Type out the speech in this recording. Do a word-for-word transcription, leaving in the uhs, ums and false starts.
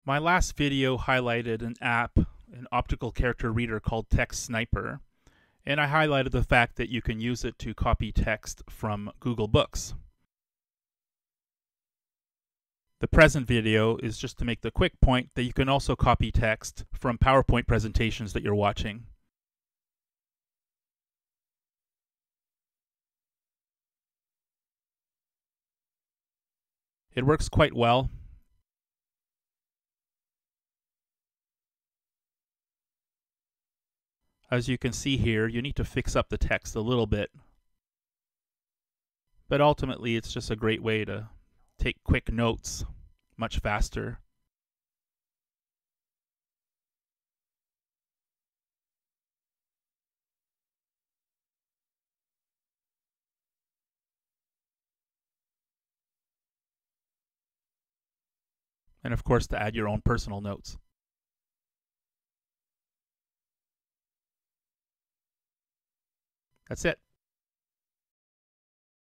My last video highlighted an app, an optical character reader called TextSniper, and I highlighted the fact that you can use it to copy text from Google Books. The present video is just to make the quick point that you can also copy text from PowerPoint presentations that you're watching. It works quite well. As you can see here, you need to fix up the text a little bit. But ultimately, it's just a great way to take quick notes much faster. And of course, to add your own personal notes. That's it.